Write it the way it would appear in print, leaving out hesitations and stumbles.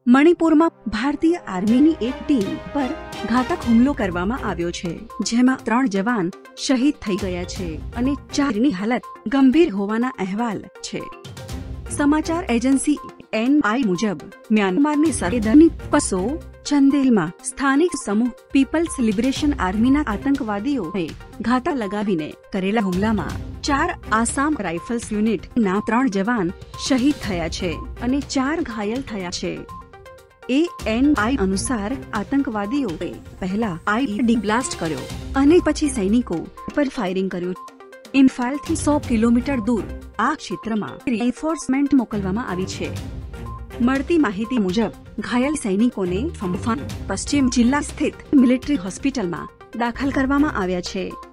મણિપુરમાં ભારતીય આર્મીની એક ટીમ પર ઘાતક હુમલો કરવામાં આવ્યો છે, જેમાં 3 જવાન શહીદ થઈ ગયા છે અને 4ની હાલત ગંભીર હોવાના અહેવાલ છે। સમાચાર એજન્સી એનઆઈ મુજબ મ્યાનમારની સરહદની પસો ચંદેલમાં સ્થાનિક સમૂહ પીપલ્સ લિબરેશન આર્મીના આતંકવાદીઓએ ઘાતા લગાવીને કરેલા હુમલામાં 4 આસામ રાઇફલ્સ યુનિટના 3 જવાન શહીદ થયા છે અને 4 ઘાયલ થયા છે। એએનઆઈ અનુસાર આતંકવાદીઓએ પહેલા આઈઈડી બ્લાસ્ટ કર્યો અને પછી સૈનિકો પર ફાયરિંગ કર્યું। ઇમ્ફાલથી 100 કિલોમીટર દૂર આ ક્ષેત્રમાં રિએન્ફોર્સમેન્ટ મોકલવામાં આવી છે। મળતી માહિતી મુજબ ઘાયલ સૈનિકોને ફમ્ફાન પશ્ચિમ જિલ્લા સ્થિત મિલિટરી હોસ્પિટલમાં દાખલ કરવામાં આવ્યા છે।